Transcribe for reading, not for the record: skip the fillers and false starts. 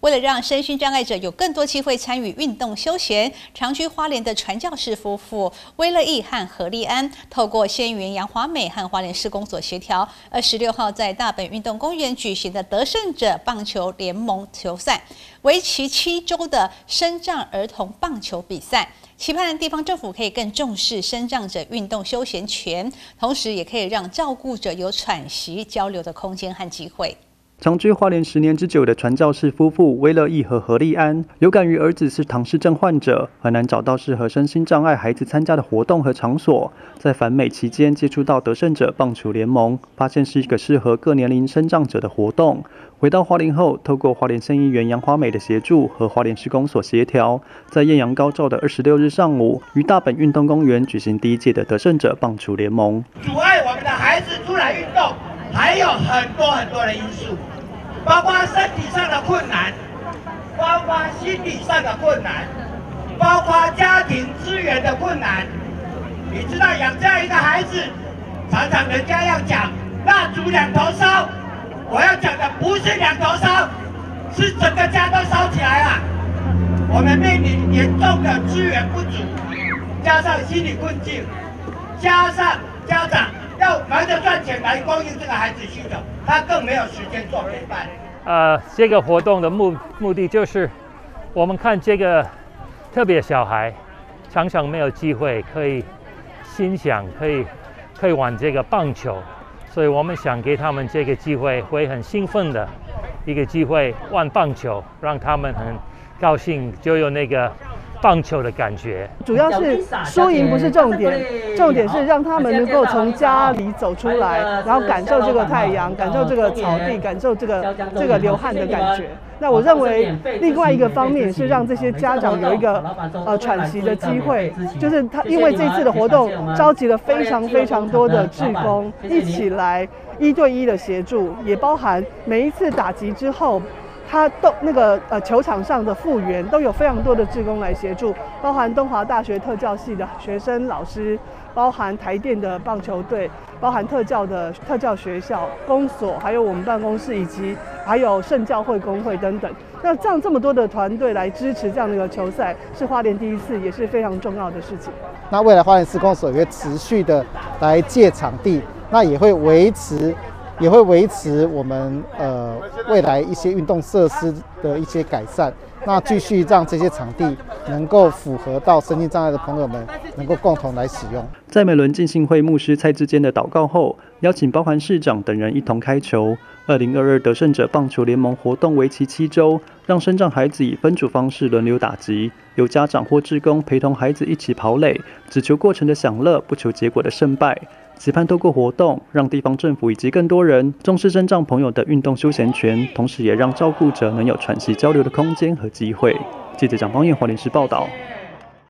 为了让身心障碍者有更多机会参与运动休闲，长居花莲的传教士夫妇威乐义和何立安，透过县议员杨华美和花莲市公所协调，26号在大本运动公园举行的得胜者棒球联盟球赛，为期7周的身障儿童棒球比赛。 期盼地方政府可以更重视身障者运动休闲权，同时也可以让照顾者有喘息、交流的空间和机会。 长居花莲10年之久的传教士夫妇威乐义和何立安，有感于儿子是唐氏症患者，很难找到适合身心障碍孩子参加的活动和场所。在返美期间接触到得胜者棒球联盟，发现是一个适合各年龄身障者的活动。回到花莲后，透过花莲县议员杨华美的协助和花莲市公所协调，在艳阳高照的26日上午，于大本运动公园举行第1届的得胜者棒球联盟。 阻碍我们的孩子出来运动，还有很多的因素。 包括身体上的困难，包括心理上的困难，包括家庭资源的困难。你知道养这样一个孩子，常常人家要讲蜡烛2头烧，我要讲的不是2头烧，是整个家都烧起来了。我们面临严重的资源不足，加上心理困境，加上家长 要忙着赚钱来供应这个孩子需求，他更没有时间做陪伴。 这个活动的目的就是，我们看这个特别小孩，常常没有机会可以欣赏，可以玩这个棒球，所以我们想给他们这个机会，会很兴奋的一个机会玩棒球，让他们很高兴，就有那个 棒球的感觉， 主要是输赢不是重点，重点是让他们能够从家里走出来，然后感受这个太阳，感受这个草地，感受这个流汗的感觉。那我认为另外一个方面是让这些家长有一个喘息的机会，就是因为这次的活动召集了非常多的志工一起来1对1的协助，也包含每一次打击之后， 他都那个球场上的复原都有非常多的志工来协助，包含东华大学特教系的学生老师，包含台电的棒球队，包含特教学校、公所，还有我们办公室，以及还有圣教会工会等等。那这么多的团队来支持这样的一个球赛，是花莲第1次，也是非常重要的事情。 那未来花莲市公所也会持续的来借场地，那也会维持我们未来一些运动设施的一些改善，那继续让这些场地能够符合到身心障碍的朋友们能够共同来使用。 在每轮浸信会牧师蔡志坚的祷告后，邀请包含市长等人一同开球。2022得胜者棒球联盟活动为期7周，让身障孩子以分组方式轮流打击，由家长或志工陪同孩子一起跑垒，只求过程的享乐，不求结果的胜败。 期盼透过活动，让地方政府以及更多人重视身障朋友的运动休闲权，同时也让照顾者能有喘息交流的空间和机会。记者蒋方燕花莲市报道。